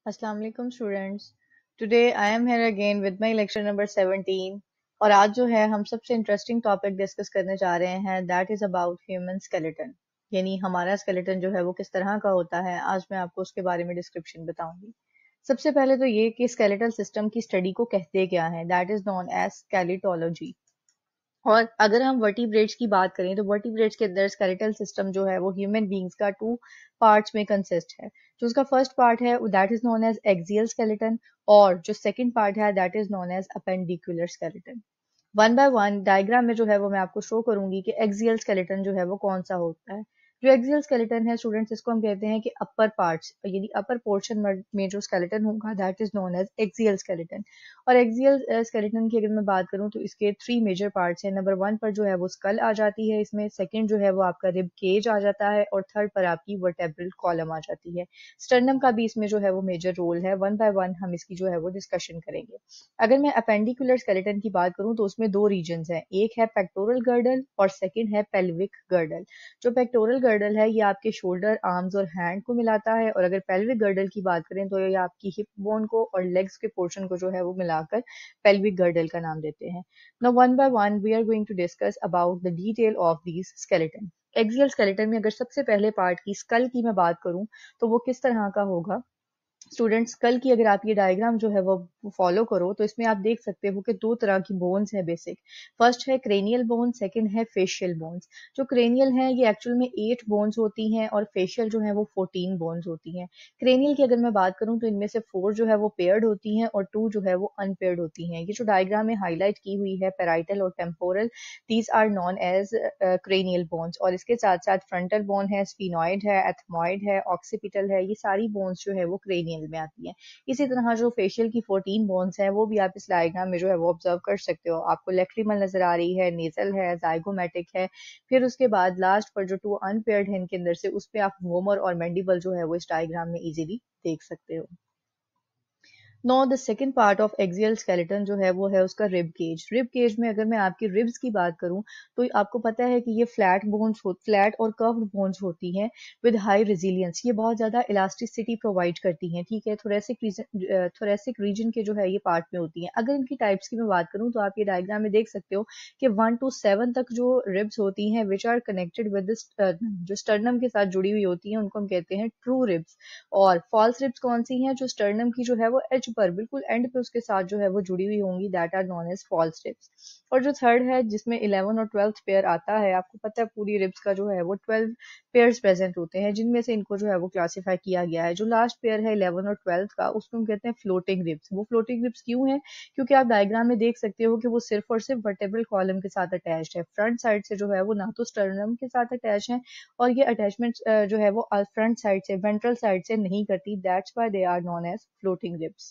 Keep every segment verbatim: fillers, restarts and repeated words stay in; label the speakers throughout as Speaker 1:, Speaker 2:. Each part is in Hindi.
Speaker 1: अस्सलाम वालेकुम students. Today I am here again with my lecture number seventeen. और आज जो है हम सबसे इंटरेस्टिंग टॉपिक डिस्कस करने जा रहे हैं, that is about human skeleton. यानी हमारा स्केलेटन जो है वो किस तरह का होता है। आज मैं आपको उसके बारे में डिस्क्रिप्शन बताऊंगी। सबसे पहले तो ये कि स्केलेटल सिस्टम की स्टडी को कहते क्या है, that is known as skeletology. और अगर हम वर्टिब्रेट्स की बात करें तो वर्टिब्रेट्स के अंदर स्केलेटल सिस्टम जो है वो ह्यूमन बींग्स का टू पार्ट्स में कंसिस्ट है। जो उसका फर्स्ट पार्ट है that is known as axial skeleton, और जो सेकंड पार्ट है that is known as appendicular skeleton. One by one diagram में जो है वो मैं आपको शो करूंगी कि एक्सियल स्केलेटन जो है वो कौन सा होता है। जो एक्सियल स्केलेटन है स्टूडेंट्स, इसको हम कहते हैं कि अपर पार्ट्स, यानी अपर पोर्शन में जो स्केलेटन होगा that is known as axial skeleton. और एक्सियल स्केलेटन की अगर मैं बात करूं तो इसके थ्री मेजर पार्ट्स हैं। नंबर वन पर जो है वो स्कल आ जाती है इसमें, सेकंड जो है वो आपका रिब केज आ जाता है, और थर्ड पर आपकी वर्टेब्रल कॉलम आ जाती है। स्टर्नम का भी इसमें जो है वो मेजर रोल है। वन बाय वन हम इसकी जो है वो डिस्कशन करेंगे। अगर मैं अपेंडिकुलर स्केलेटन की बात करूं तो उसमें दो रीजन्स हैं, एक है पेक्टोरल गर्डल और सेकंड है पेल्विक गर्डल। जो पेक्टोरल गर्डल है ये आपके शोल्डर, आर्म्स और हैंड को मिलाता है, और अगर पेल्विक गर्डल की बात करें तो ये आपकी हिप बोन को और लेग्स के पोर्शन को जो है वो मिलाकर पेल्विक गर्डल का नाम देते हैं। Now one by one we are going to discuss about the detail of these skeleton. Axial skeleton में अगर सबसे पहले पार्ट की स्कल की मैं बात करूं तो वो किस तरह का होगा। स्टूडेंट्स, कल की अगर आप ये डायग्राम जो है वो फॉलो करो तो इसमें आप देख सकते हो कि दो तरह की बोन्स है बेसिक। फर्स्ट है क्रेनियल बोन, सेकंड है फेशियल बोन्स। जो क्रेनियल है ये एक्चुअल में एट बोन्स होती हैं और फेशियल जो है वो फोर्टीन बोन्स होती हैं। क्रेनियल की अगर मैं बात करूं तो इनमें से फोर जो है वो पेयर्ड होती हैं और टू जो है वो अनपेयर्ड होती हैं। ये जो डायग्राम में हाईलाइट की हुई है पेराइटल और temporal, these are known as cranial bones. और इसके साथ साथ फ्रंटल बोन है, स्फीनॉइड है, एथमॉइड है, ऑक्सीपिटल है, ये सारी बोन्स जो है वो क्रेनियल में आती है। इसी तरह जो फेशियल की फोर्टीन बोन्स हैं वो भी आप इस डायग्राम में जो है वो ऑब्जर्व कर सकते हो। आपको लेक्रिमल नजर आ रही है, नेजल है, जाइगोमेटिक है। फिर उसके बाद लास्ट पर जो टू अनपेयर्ड है इनके अंदर से, उस पे आप वोमर और मैंडिबल जो है वो इस डायग्राम में इजीली देख सकते हो। Now the second part of axial skeleton जो है वो है उसका रिब केज। रिब केज में अगर मैं आपकी रिब्स की बात करूं तो आपको पता है कि ये फ्लैट बोन्स हो फ्लैट और कर्व्ड बोन्स होती हैं विद हाई रेजिलियंस। ये बहुत ज्यादा इलास्टिसिटी प्रोवाइड करती हैं, ठीक है। थोरेसिक रीजन थोरेसिक रीजन के जो है ये पार्ट में होती हैं। अगर इनकी टाइप्स की मैं बात करूं तो आप ये डायग्राम में देख सकते हो कि वन टू सेवन तक जो रिब्स होती हैं विच आर कनेक्टेड विद जो स्टर्नम के साथ जुड़ी हुई होती हैं उनको हम कहते हैं ट्रू रिब्स। और फॉल्स रिब्स कौन सी हैं, जो स्टर्नम की जो है वो एज पर बिल्कुल एंड पे उसके साथ जो है वो जुड़ी हुई होंगी, that are known as false ribs. और जो थर्ड है जिसमें इलेवन और ट्वेल्थ पेयर आता है, आपको पता है पूरी रिब्स का जो है वो ट्वेल्व पेयर्स प्रेजेंट होते हैं, जिनमें से इनको जो है वो क्लासीफाई किया गया है। जो लास्ट पेयर है इलेवन और ट्वेल्थ का, उसको हम कहते हैं फ्लोटिंग रिब्स। वो फ्लोटिंग रिब्स क्यों है, क्योंकि आप डायग्राम में देख सकते हो कि वो सिर्फ और सिर्फ वर्टेब्रल कॉलम के साथ अटैच्ड है। फ्रंट साइड से जो है वो ना तो स्टर्नम के साथ अटैच है, और ये अटैचमेंट जो है वो फ्रंट साइड से, वेंट्रल साइड से नहीं करती, that's why they are known as floating ribs.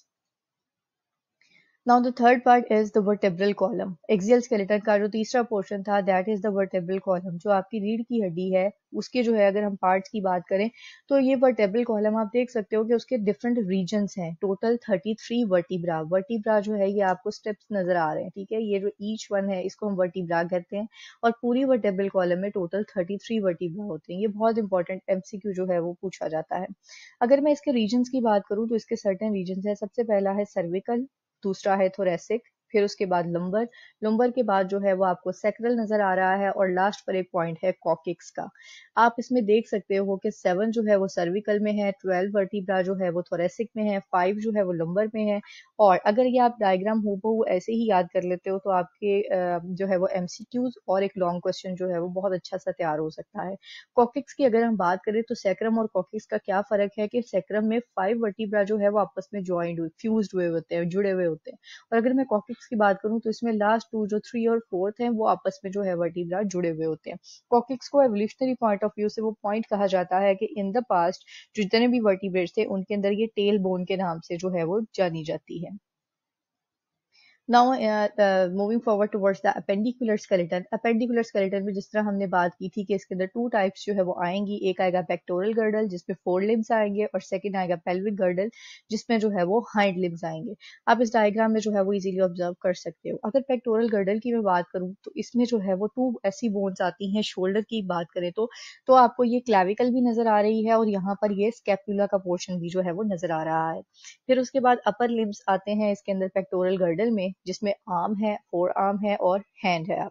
Speaker 1: Now the third part is the vertebral column. Axial skeleton का जो तीसरा पोर्शन था that is the vertebral column. जो आपकी रीढ़ की हड्डी है उसके जो है अगर हम पार्ट्स की बात करें तो ये वर्टेब्रल कॉलम आप देख सकते हो कि उसके डिफरेंट रीजन्स हैं। Total thirty three vertebra vertebra जो है ये आपको स्टेप्स नजर आ रहे हैं, ठीक है। ये जो ईच वन है इसको हम वर्टिब्रा कहते हैं, और पूरी वर्टेब्रल कॉलम में टोटल थर्टी थ्री वर्टिब्रा होते हैं। ये बहुत इंपॉर्टेंट एमसीक्यू जो है वो पूछा जाता है। अगर मैं इसके रीजन्स की बात करूं तो इसके सर्टेन रीजन्स है। सबसे पहला है सर्विकल, दूसरा है थोरेसिक, फिर उसके बाद लंबर, लंबर के बाद जो है वो आपको सैक्रल नजर आ रहा है, और लास्ट पर एक पॉइंट है कॉकिक्स का। आप इसमें देख सकते हो कि सेवन जो है वो सर्विकल में है, ट्वेल्व वर्टिब्रा जो है वो थोरेसिक में है, फाइव जो है वो लंबर में है। और अगर ये आप डायग्राम हूबहू ऐसे ही याद कर लेते हो तो आपके जो है वो एमसीक्यूज और एक लॉन्ग क्वेश्चन जो है वो बहुत अच्छा सा तैयार हो सकता है। कॉकिक्स की अगर हम बात करें तो सैक्रम और कॉकिक्स का क्या फर्क है कि सैक्रम में फाइव वर्टिब्रा जो है वो आपस में ज्वाइंट हुए, फ्यूज्ड हुए होते हैं, जुड़े हुए होते हैं। और अगर मैं कॉकिक्स की बात करूं तो इसमें लास्ट टू जो थ्री और फोर्थ हैं वो आपस में जो है वर्टिब्रा जुड़े हुए होते हैं। कॉकिक्स को एवोल्यूशनरी पॉइंट ऑफ व्यू से वो पॉइंट कहा जाता है कि इन द पास्ट जितने भी वर्टिब्रेट्स थे उनके अंदर ये टेल बोन के नाम से जो है वो जानी जाती है। Now moving forward towards the appendicular skeleton. Appendicular skeleton में जिस तरह हमने बात की थी कि इसके अंदर टू टाइप्स जो है वो आएंगी, एक आएगा पेक्टोरल गर्डल जिसमें फोर लिम्स आएंगे, और सेकंड आएगा पेल्विक गर्डल जिसमें जो है वो हाइंड लिम्स आएंगे। आप इस डायग्राम में जो है वो इजीली ऑब्जर्व कर सकते हो। अगर पेक्टोरल गर्डल की मैं बात करूँ तो इसमें जो है वो टू ऐसी बोन्स आती हैं। शोल्डर की बात करें तो तो आपको ये क्लैविकल भी नजर आ रही है और यहाँ पर ये स्कैपुला का पोर्शन भी जो है वो नजर आ रहा है। फिर उसके बाद अपर लिम्स आते हैं इसके अंदर पेक्टोरल गर्डल में, जिसमें आर्म है, फोर आर्म है और हैंड है।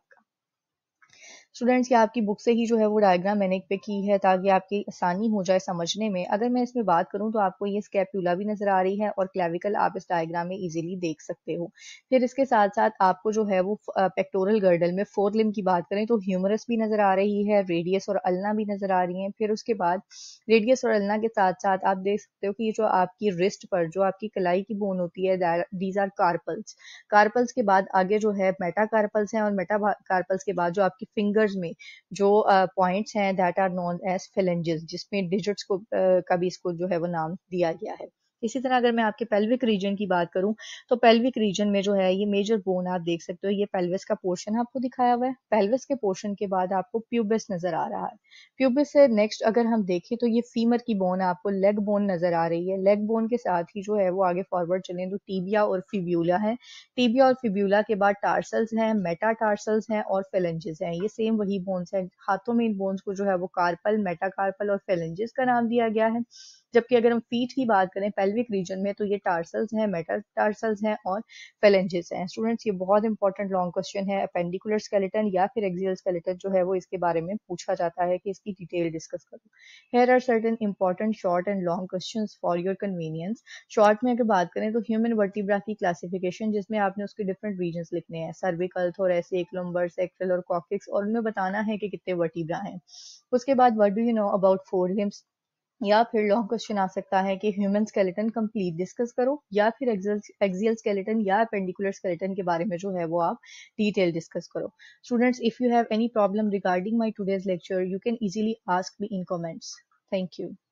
Speaker 1: स्टूडेंट्स, ये आपकी बुक से ही जो है वो डायग्राम मैंने पे की है ताकि आपकी आसानी हो जाए समझने में। अगर मैं इसमें बात करूं तो आपको ये स्कैप्यूला भी नजर आ रही है और क्लेविकल आप इस डायग्राम में इजीली देख सकते हो। फिर इसके साथ साथ आपको जो है वो पेक्टोरल गर्डल में फोर लिम्ब की बात करें तो ह्यूमरस भी नजर आ रही है, रेडियस और अल्ना भी नजर आ रही है। फिर उसके बाद रेडियस और अल्ना के साथ साथ आप देख सकते हो कि ये जो आपकी रिस्ट पर जो आपकी कलाई की बोन होती है, दीज आर कार्पल्स। कार्पल्स के बाद आगे जो है मेटा कार्पल्स हैं, और मेटा कार्पल्स के बाद जो आपकी फिंगर्स में जो पॉइंट्स हैं that are known as phalanges, जिसमें डिजिट्स को uh, का भी इसको जो है वो नाम दिया गया है। इसी तरह अगर मैं आपके पेल्विक रीजन की बात करूं तो पेल्विक रीजन में जो है ये मेजर बोन आप देख सकते हो, ये पेल्विस का पोर्शन आपको दिखाया हुआ है। पेल्विस के पोर्शन के बाद आपको प्यूबिस नजर आ रहा है। प्यूबिस से नेक्स्ट अगर हम देखें तो ये फीमर की बोन आपको लेग बोन नजर आ रही है। लेग बोन के साथ ही जो है वो आगे फॉरवर्ड चलें तो टीबिया और फिब्यूला है। टीबिया और फिब्यूला के बाद टार्सल्स हैं, मेटाटार्सल्स हैं और फेलेंजेस हैं। ये सेम वही बोन्स हैं। हाथों में इन बोन्स को जो है वो कार्पल, मेटाकार्पल और फेलेंजेस का नाम दिया गया है। जबकि अगर हम फीट की बात करें पेल्विक रीजन में तो ये टार्सल्स हैं, मेटाटार्सल्स हैं और फेलेंजेस हैं। स्टूडेंट्स, ये बहुत इंपॉर्टेंट लॉन्ग क्वेश्चन है। अपेंडिकुलर स्केलेटन या फिर एक्सियल स्केलेटन जो है वो इसके बारे में पूछा जाता है कि इसकी डिटेल डिस्कस करो। Here are certain important short and long questions for your convenience. Short में अगर बात करें तो ह्यूमन वर्टिब्रा की क्लासिफिकेशन, जिसमें आपने उसके डिफरेंट रीजन्स लिखने हैं, सर्विकल, थोरेसिक, लंबर, सेक्टल और कॉक्सिक्स, और उनमें बताना है कि कितने वर्टिब्रा हैं। उसके बाद what do you know about fore limbs, या फिर लॉन्ग क्वेश्चन आ सकता है कि ह्यूमन स्केलेटन कंप्लीट डिस्कस करो, या फिर एक्सियल स्केलेटन या पेंडिकुलर स्केलेटन के बारे में जो है वो आप डिटेल डिस्कस करो। Students, if you have any problem regarding my today's lecture you can easily ask me in comments. Thank you.